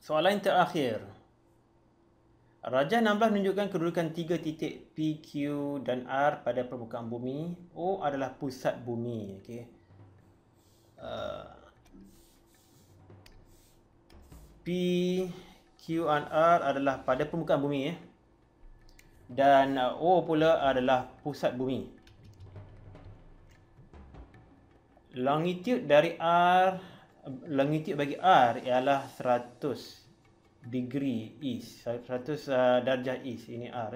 Soalan terakhir. Rajah 16 menunjukkan kedudukan 3 titik P, Q dan R pada permukaan bumi. O adalah pusat bumi. Okay. P, Q dan R adalah pada permukaan bumi. Dan O pula adalah pusat bumi. Longitude dari R, longitude bagi R ialah 100 degree east, 100 darjah east. Ini R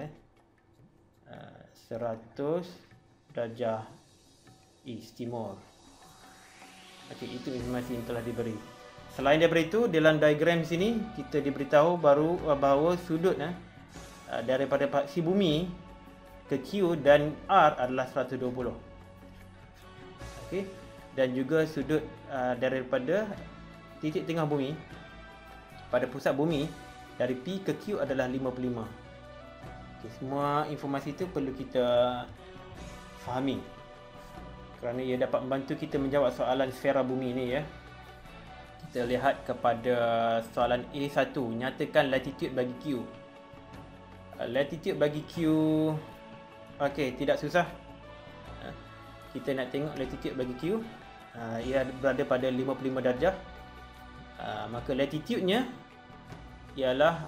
100 darjah east, timur. Okey, itu informasi yang telah diberi. Selain daripada itu, dalam diagram sini kita diberitahu bahawa sudut daripada paksi bumi ke Q dan R adalah 120. Okey, dan juga sudut daripada titik tengah bumi pada pusat bumi dari P ke Q adalah 55. Okay, semua informasi itu perlu kita fahami kerana ia dapat membantu kita menjawab soalan sfera bumi ini ya. Kita lihat kepada soalan A1, nyatakan latitude bagi Q. Latitude bagi Q, okey, tidak susah. Kita nak tengok latitude bagi Q. Ia berada pada 55 darjah. Maka latitude-nya ialah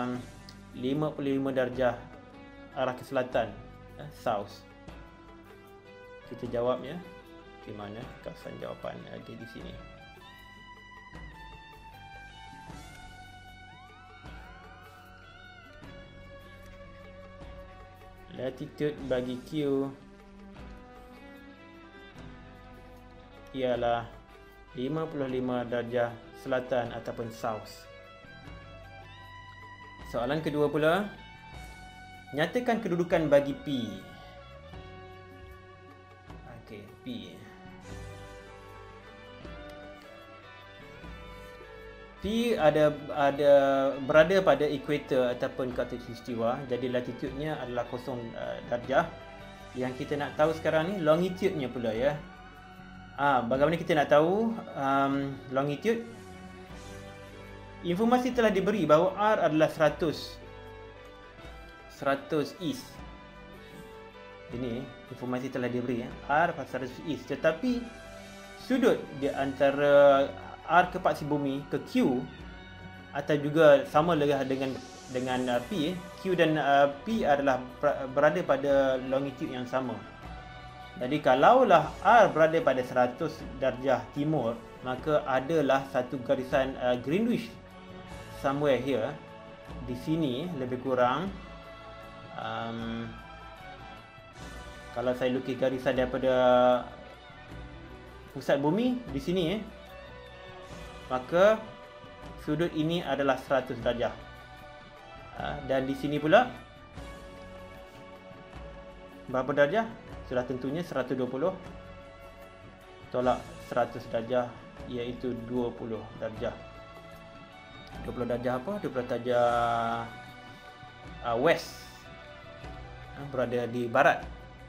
55 darjah arah ke selatan, south. Kita jawabnya di mana kawasan jawapan ada di sini. Latitude bagi Q ialah 55 darjah selatan ataupun south. Soalan kedua pula, nyatakan kedudukan bagi P. Okey, P. P berada pada ekuator ataupun khatulistiwa. Jadi latitude-nya adalah 0 darjah. Yang kita nak tahu sekarang ni longitude-nya pula ya. Bagaimana kita nak tahu longitude? Informasi telah diberi bahawa R adalah 100 east. Ini informasi telah diberi ya. R 100 east. Tetapi sudut di antara R ke paksi bumi ke Q atau juga sama dengan P, Q dan P adalah berada pada longitude yang sama. Jadi kalaulah R berada pada 100 darjah timur, maka adalah satu garisan Greenwich somewhere here, di sini lebih kurang. Kalau saya lukis garisan daripada pusat bumi di sini maka sudut ini adalah 100 darjah. Dan di sini pula berapa darjah? Sudah tentunya 120 tolak 100 darjah, iaitu 20 darjah. 20 darjah apa? 20 darjah west, berada di barat.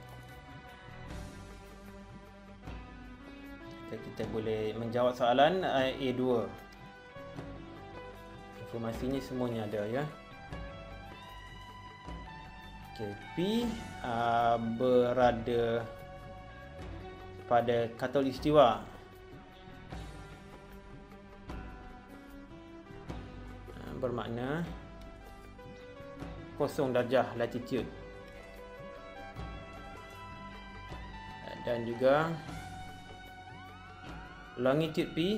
Kita boleh menjawab soalan A2. Informasinya semuanya ada ya. Okay, P berada pada khatulistiwa. Bermakna 0 darjah latitude. Dan juga longitude P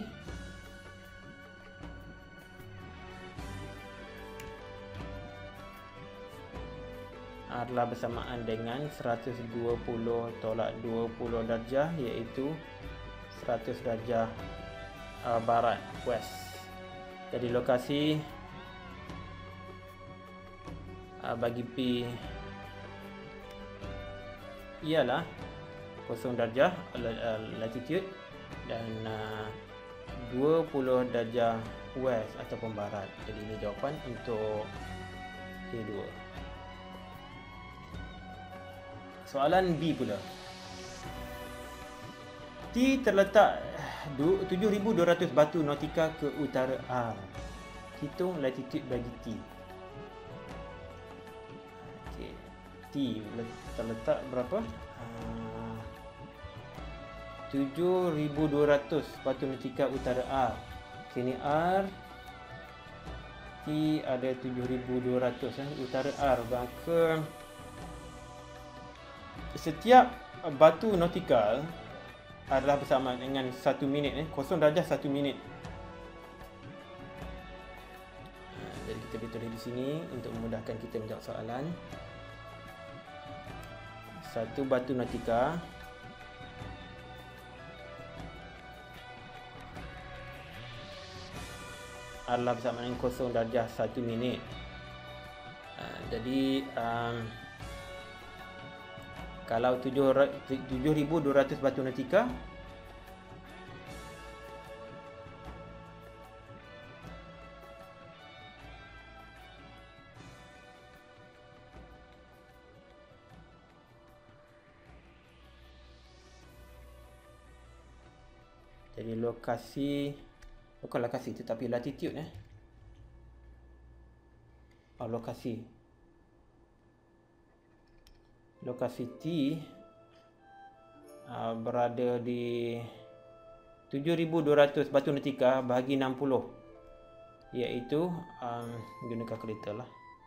adalah bersamaan dengan 120 tolak 20 darjah, iaitu 100 darjah barat, west. Jadi lokasi bagi P ialah 0 darjah latitude dan 20 darjah west ataupun barat. Jadi ini jawapan untuk A2. Soalan B pula. T terletak 7,200 batu nautika ke utara R. hitung latitude bagi T. Okey. T terletak berapa? 7,200 batu nautika utara R. Sini R, T ada 7,200 utara R. Maka setiap batu nautikal adalah bersamaan dengan 1 minit, 0 darjah 1 minit. Jadi kita boleh tulis di sini untuk memudahkan kita menjawab soalan. Satu batu nautika adalah bersamaan dengan 0 darjah 1 minit. Jadi kalau 7,200 batu nautika, jadi lokasi, bukan lokasi tetapi latitude lokasi T berada di 7,200 batu nautika bahagi 60, iaitu guna kalkulator lah.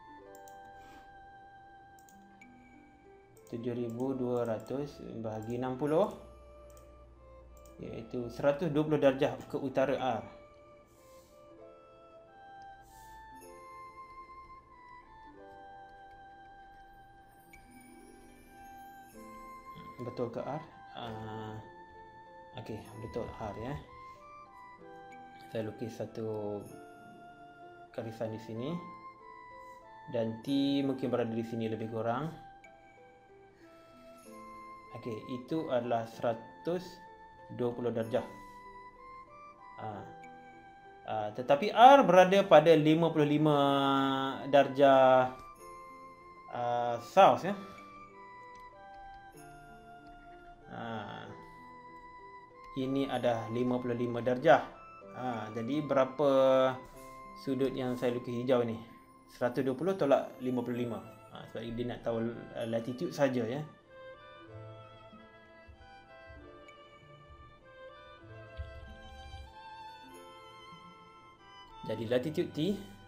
7,200 bahagi 60 iaitu 120 darjah ke utara R. Betul ke R? Okey, betul R ya. Saya lukis satu garisan di sini. Dan T mungkin berada di sini lebih kurang. Okey, itu adalah 120 darjah. Tetapi R berada pada 55 darjah South ya. Ini ada 55 darjah. Jadi berapa sudut yang saya lukis hijau ni? 120 tolak 55. Sebab dia nak tahu latitude saja ya. Jadi latitude T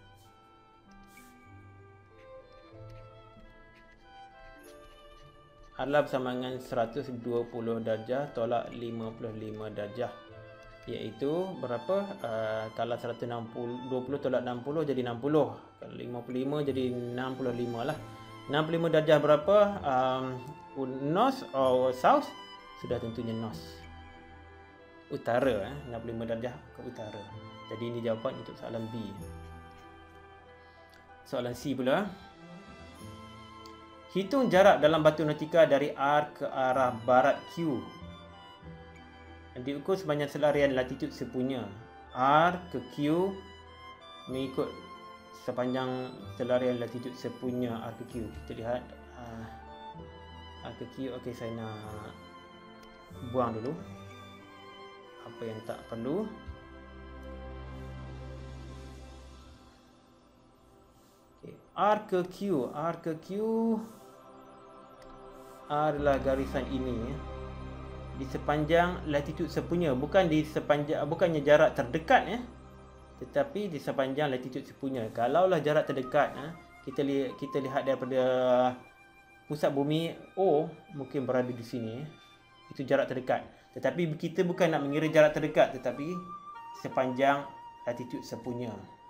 adalah bersama dengan 120 darjah tolak 55 darjah, iaitu berapa? Kalau 160, 20 tolak 60 jadi 60. Kalau 55 jadi 65 lah. 65 darjah berapa? North atau south? Sudah tentunya north. Utara 65 darjah ke utara. Jadi ini jawapan untuk soalan B. Soalan C pula. Hitung jarak dalam batu nautika dari R ke arah barat Q. Diukur sepanjang selarian latitude sepunya. R ke Q mengikut sepanjang selarian latitude sepunya R ke Q. Kita lihat R ke Q. Okey, saya nak buang dulu apa yang tak perlu. Okay. R ke Q. R ke Q adalah garisan ini di sepanjang latitude sepunya, bukan di sepanjang, bukannya jarak terdekat ya, tetapi di sepanjang latitude sepunya. Kalaulah jarak terdekat kita lihat daripada pusat bumi O mungkin berada di sini itu jarak terdekat. Tetapi kita bukan nak mengira jarak terdekat, tetapi sepanjang latitude sepunya.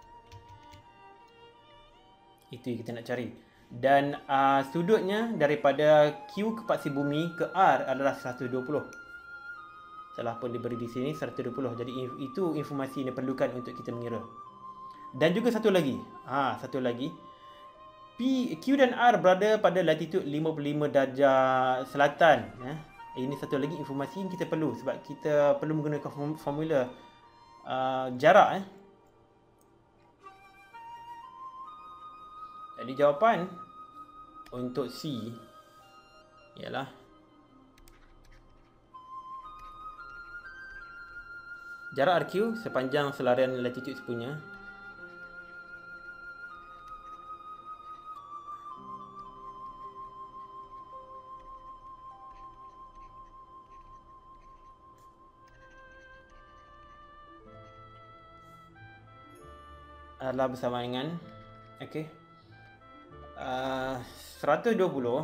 Itu yang kita nak cari. Dan sudutnya daripada Q ke paksi bumi ke R adalah 120. Telah pun diberi di sini 120. Jadi itu informasi yang diperlukan untuk kita mengira. Dan juga satu lagi. Satu lagi. Q dan R berada pada latitude 55 darjah selatan. Ini satu lagi informasi yang kita perlu sebab kita perlu menggunakan formula jarak. Jadi jawapan untuk C ialah jarak RQ sepanjang selarian latitude sepunya adalah bersama dengan okey 120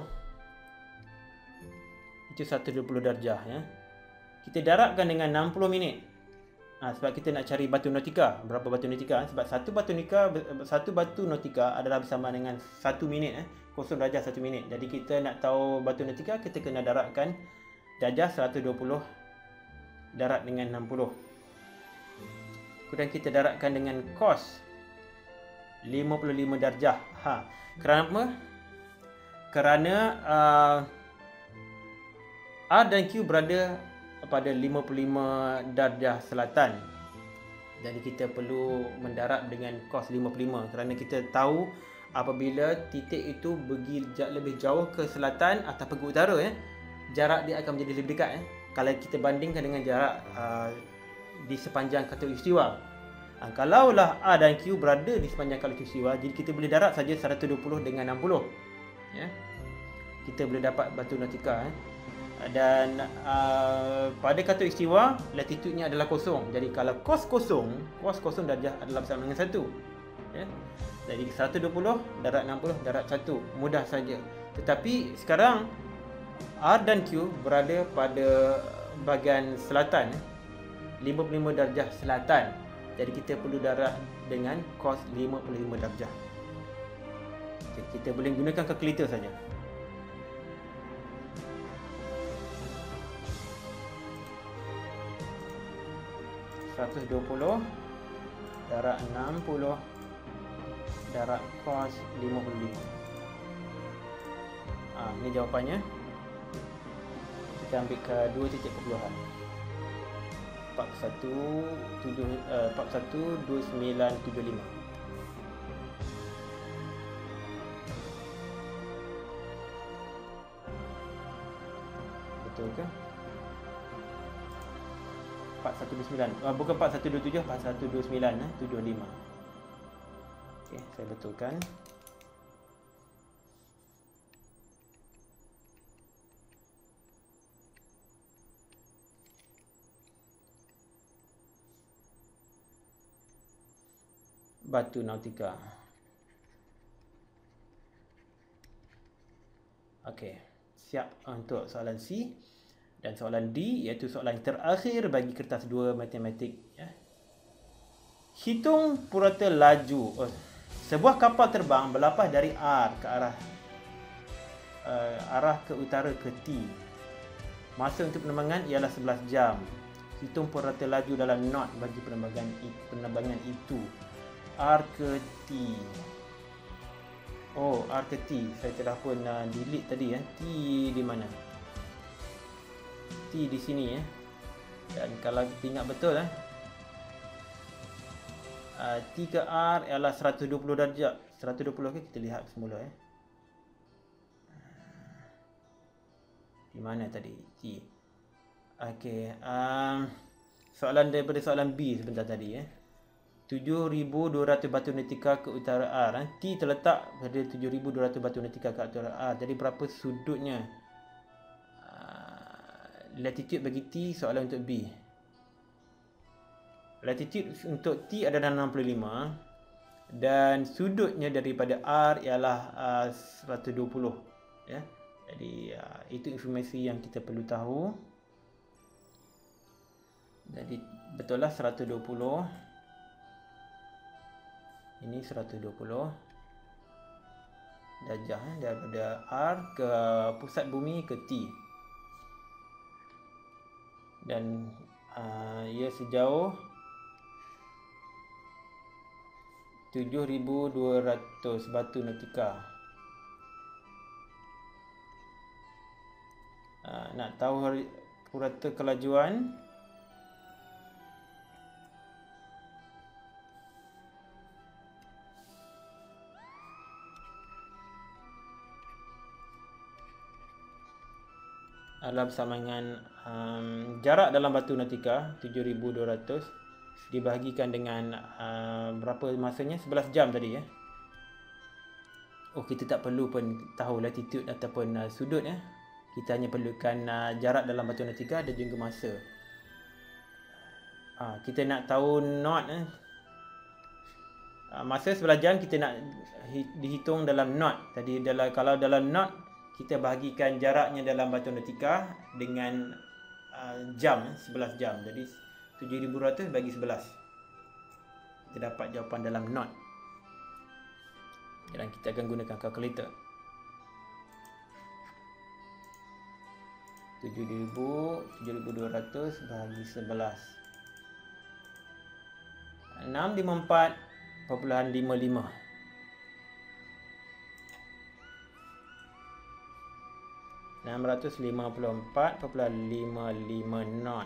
itu 120 darjah ya. Kita darabkan dengan 60 minit. Sebab kita nak cari batu nautika, berapa batu nautika sebab satu batu nautika adalah bersama dengan 1 minit 0 darjah 1 minit. Jadi kita nak tahu batu nautika, kita kena darabkan darjah 120 darab dengan 60. Kemudian kita darabkan dengan kos 55 darjah. Kerana apa? Kerana R dan Q berada pada 55 darjah selatan. Jadi kita perlu mendarab dengan kos 55 kerana kita tahu apabila titik itu pergi lebih jauh ke selatan ataupun ke utara jarak dia akan menjadi lebih dekat kalau kita bandingkan dengan jarak di sepanjang khatulistiwa. Kalaulah R dan Q berada di sepanjang khatulistiwa, jadi kita boleh darab saja 120 dengan 60 ya. Kita boleh dapat batu nautika dan pada khatulistiwa latitude-nya adalah kosong. Jadi kalau kos kosong darjah adalah bersama dengan 1 ya. Jadi 120 darab 60 darab 1 mudah saja. Tetapi sekarang R dan Q berada pada bahagian selatan 55 darjah selatan. Jadi kita perlu darab dengan kos 55 darjah. Jadi kita boleh gunakan kalkulator saja. $120 darab 60 darab kos 55. Ini jawapannya. Kita ambil ke 2 titik perpuluhan 412975. Betul ke? 4129. Bukan 4127, 4129 75. Okey, saya betulkan. Batu nautika. Okey, siap untuk soalan C dan soalan D, iaitu soalan terakhir bagi kertas 2 matematik ya. Hitung purata laju sebuah kapal terbang berlapas dari R ke arah ke utara ke T. Masa untuk penerbangan ialah 11 jam. Hitung purata laju dalam knot bagi penerbangan itu. R ke T. R ke T. Saya telah pun delete tadi T di mana? T di sini Dan kalau kita ingat betul T ke R ialah 120 darjah. 120 kita lihat semula Di mana tadi T? Okey, soalan daripada soalan B sebentar tadi 7,200 batu nautika ke utara R. T terletak pada 7,200 batu nautika ke utara R. Jadi berapa sudutnya? Latitude bagi T, soalan untuk B. Latitude untuk T adalah 65 dan sudutnya daripada R ialah 120 ya. Jadi itu informasi yang kita perlu tahu. Jadi betul lah 120. Ini 120 darjah daripada R ke pusat bumi ke T. Dan ia sejauh 7,200 batu nautika. Nak tahu purata kelajuan, adalah bersama dengan jarak dalam batu nautika 7,200 dibahagikan dengan berapa masanya? 11 jam tadi kita tak perlu pun tahu latitude ataupun sudut Kita hanya perlukan jarak dalam batu nautika dan juga masa. Kita nak tahu knot Masa 11 jam kita nak dihitung dalam knot. Tadi kalau dalam knot kita bahagikan jaraknya dalam batuan nautika dengan jam, 11 jam. Jadi 7,200 bagi 11. Kita dapat jawapan dalam knot. Dan kita akan gunakan kalkulator. 7,200 bagi 11. 654,55. 654,55 knot.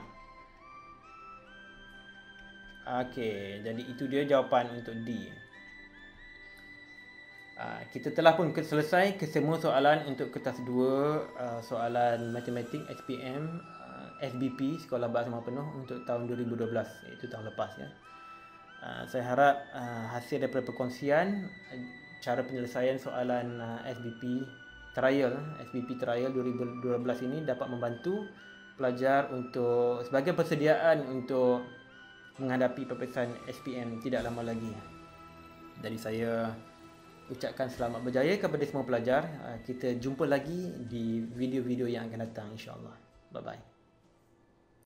Okey, jadi itu dia jawapan untuk D. Kita telah pun selesai kesemua soalan untuk kertas 2 soalan matematik SPM SBP Sekolah Bahasa Melayu Penuh untuk tahun 2012, iaitu tahun lepas ya. Saya harap hasil daripada perkongsian cara penyelesaian soalan SBP trial 2012 ini dapat membantu pelajar untuk sebagai persediaan untuk menghadapi peperiksaan SPM tidak lama lagi. Jadi saya ucapkan selamat berjaya kepada semua pelajar. Kita jumpa lagi di video-video yang akan datang, insya-Allah. Bye bye.